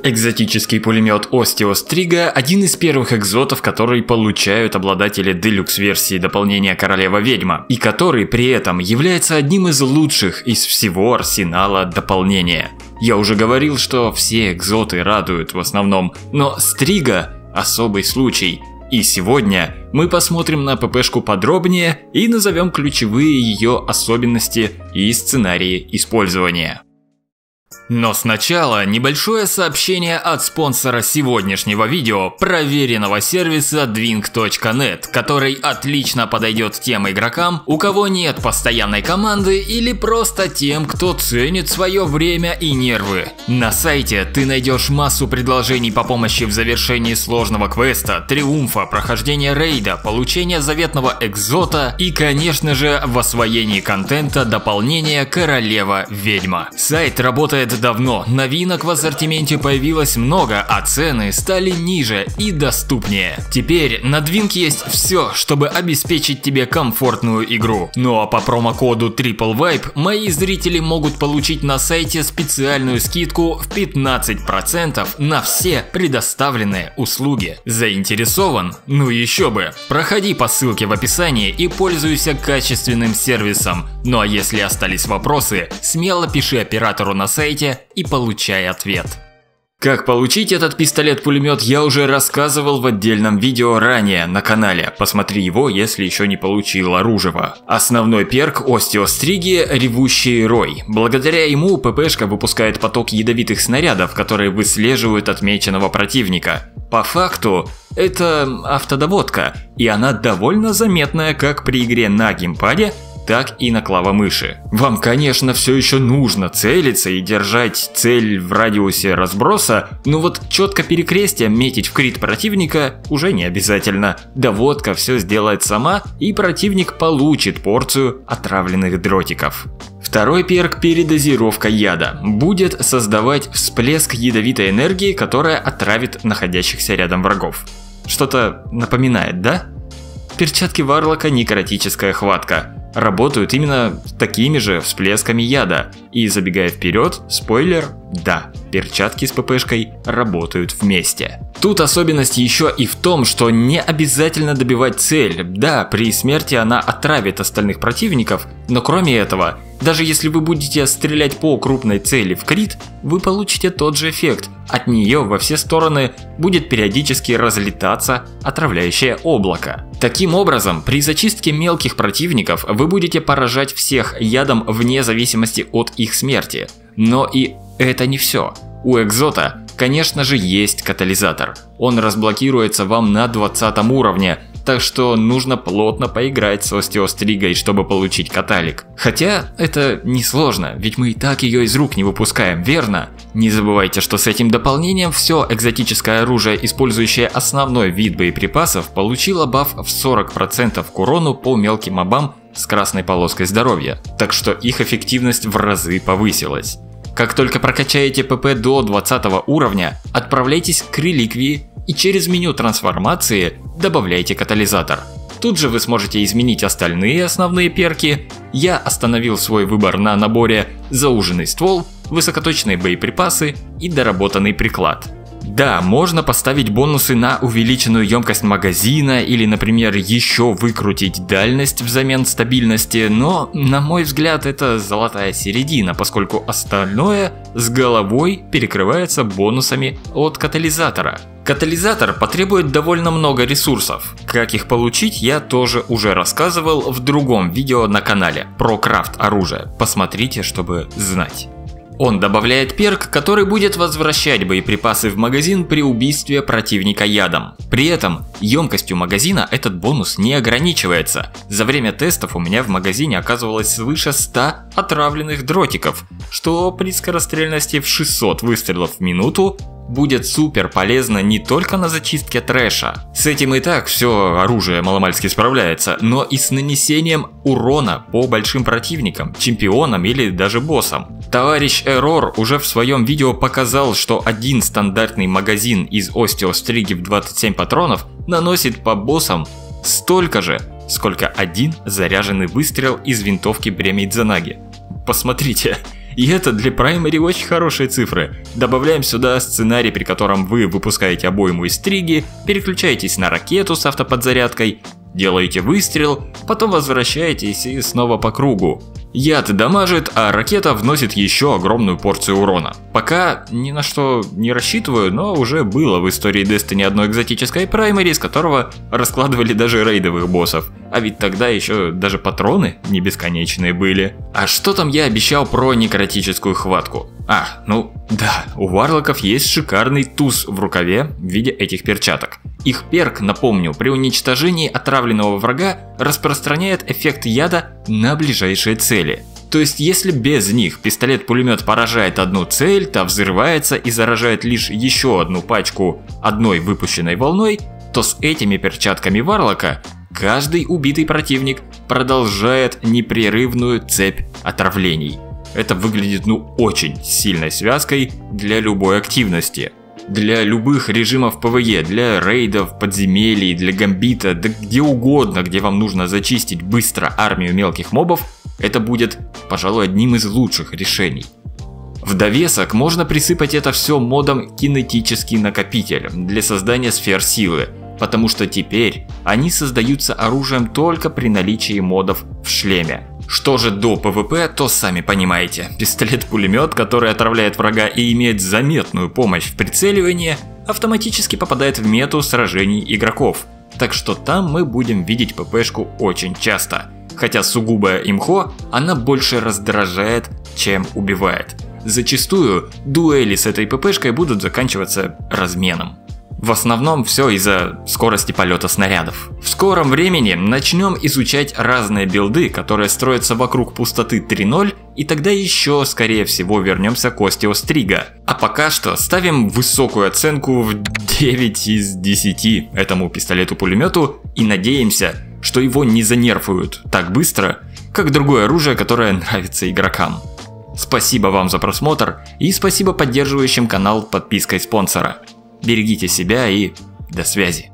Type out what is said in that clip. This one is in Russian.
Экзотический пулемет Osteo Striga – один из первых экзотов, который получают обладатели делюкс-версии дополнения Королева-Ведьма, и который при этом является одним из лучших из всего арсенала дополнения. Я уже говорил, что все экзоты радуют в основном, но Стрига – особый случай. И сегодня мы посмотрим на ППшку подробнее и назовем ключевые ее особенности и сценарии использования. Но сначала небольшое сообщение от спонсора сегодняшнего видео, проверенного сервиса Dwing.net, который отлично подойдет тем игрокам, у кого нет постоянной команды или просто тем, кто ценит свое время и нервы. На сайте ты найдешь массу предложений по помощи в завершении сложного квеста, триумфа, прохождения рейда, получения заветного экзота и, конечно же, в освоении контента дополнения Королева-Ведьма. Сайт работает давно, новинок в ассортименте появилось много, а цены стали ниже и доступнее. Теперь на Dwing есть все, чтобы обеспечить тебе комфортную игру. Ну а по промокоду TripleVibe мои зрители могут получить на сайте специальную скидку в 15% на все предоставленные услуги. Заинтересован? Ну еще бы! Проходи по ссылке в описании и пользуйся качественным сервисом. Ну а если остались вопросы, смело пиши оператору на сайте и получай ответ. Как получить этот пистолет-пулемет, я уже рассказывал в отдельном видео ранее на канале, посмотри его, если еще не получил оружие. Основной перк Osteo Striga – Ревущий Рой. Благодаря ему ППшка выпускает поток ядовитых снарядов, которые выслеживают отмеченного противника. По факту, это автодоводка, и она довольно заметная как при игре на геймпаде, так и на клавомыши. Вам, конечно, все еще нужно целиться и держать цель в радиусе разброса, но вот четко перекрестием метить в крит противника уже не обязательно. Доводка все сделает сама, и противник получит порцию отравленных дротиков. Второй перк – передозировка яда. Будет создавать всплеск ядовитой энергии, которая отравит находящихся рядом врагов. Что-то напоминает, да? Перчатки Варлока – некротическая хватка. Работают именно такими же всплесками яда. И забегая вперед, спойлер, да, перчатки с ППшкой работают вместе. Тут особенность еще и в том, что не обязательно добивать цель. Да, при смерти она отравит остальных противников, но кроме этого, даже если вы будете стрелять по крупной цели в крит, вы получите тот же эффект. От нее во все стороны будет периодически разлетаться отравляющее облако. Таким образом, при зачистке мелких противников вы будете поражать всех ядом вне зависимости от их смерти. Но и это не все. У экзота, конечно же, есть катализатор. Он разблокируется вам на 20 уровне, так что нужно плотно поиграть с Osteo Striga, чтобы получить каталик. Хотя это несложно, ведь мы и так ее из рук не выпускаем, верно? Не забывайте, что с этим дополнением все экзотическое оружие, использующее основной вид боеприпасов, получило баф в 40% к урону по мелким мобам с красной полоской здоровья, так что их эффективность в разы повысилась. Как только прокачаете ПП до 20 уровня, отправляйтесь к реликвии и через меню трансформации добавляйте катализатор. Тут же вы сможете изменить остальные основные перки. Я остановил свой выбор на наборе зауженный ствол, высокоточные боеприпасы и доработанный приклад. Да, можно поставить бонусы на увеличенную емкость магазина или, например, еще выкрутить дальность взамен стабильности, но, на мой взгляд, это золотая середина, поскольку остальное с головой перекрывается бонусами от катализатора. Катализатор потребует довольно много ресурсов. Как их получить, я тоже уже рассказывал в другом видео на канале про крафт оружия. Посмотрите, чтобы знать. Он добавляет перк, который будет возвращать боеприпасы в магазин при убийстве противника ядом. При этом емкостью магазина этот бонус не ограничивается. За время тестов у меня в магазине оказывалось свыше 100 отравленных дротиков, что при скорострельности в 600 выстрелов в минуту будет супер полезно не только на зачистке трэша. С этим и так все оружие маломальски справляется, но и с нанесением урона по большим противникам, чемпионам или даже боссам. Товарищ Error уже в своем видео показал, что один стандартный магазин из Osteo Striga в 27 патронов наносит по боссам столько же, сколько один заряженный выстрел из винтовки Бремя Идзанаги. Посмотрите, И это для праймари очень хорошие цифры. Добавляем сюда сценарий, при котором вы выпускаете обойму из стриги, переключаетесь на ракету с автоподзарядкой, делаете выстрел, потом возвращаетесь и снова по кругу. Яд дамажит, а ракета вносит еще огромную порцию урона. Пока ни на что не рассчитываю, но уже было в истории Destiny одно экзотическое праймари, из которого раскладывали даже рейдовых боссов. А ведь тогда еще даже патроны не бесконечные были. А что там я обещал про некротическую хватку? Ну да, у варлоков есть шикарный туз в рукаве в виде этих перчаток. Их перк, напомню, при уничтожении отравленного врага распространяет эффект яда на ближайшие цели. То есть, если без них пистолет-пулемет поражает одну цель, та взрывается и заражает лишь еще одну пачку одной выпущенной волной, то с этими перчатками варлока каждый убитый противник продолжает непрерывную цепь отравлений. Это выглядит очень сильной связкой для любой активности. Для любых режимов ПВЕ, для рейдов, подземелий, для гамбита, да где угодно, где вам нужно зачистить быстро армию мелких мобов, это будет, пожалуй, одним из лучших решений. В довесок можно присыпать это все модом кинетический накопитель для создания сфер силы, потому что теперь они создаются оружием только при наличии модов в шлеме. Что же до ПВП, то сами понимаете, пистолет-пулемет, который отравляет врага и имеет заметную помощь в прицеливании, автоматически попадает в мету сражений игроков. Так что там мы будем видеть ППшку очень часто. Хотя сугубая имхо, она больше раздражает, чем убивает. Зачастую дуэли с этой ППшкой будут заканчиваться разменом. В основном все из-за скорости полета снарядов. В скором времени начнем изучать разные билды, которые строятся вокруг пустоты 3.0, и тогда еще скорее всего вернемся к Остеос Трига. А пока что ставим высокую оценку в 9 из 10 этому пистолету-пулемету и надеемся, что его не занерфуют так быстро, как другое оружие, которое нравится игрокам. Спасибо вам за просмотр и спасибо поддерживающим канал подпиской спонсора. Берегите себя и до связи.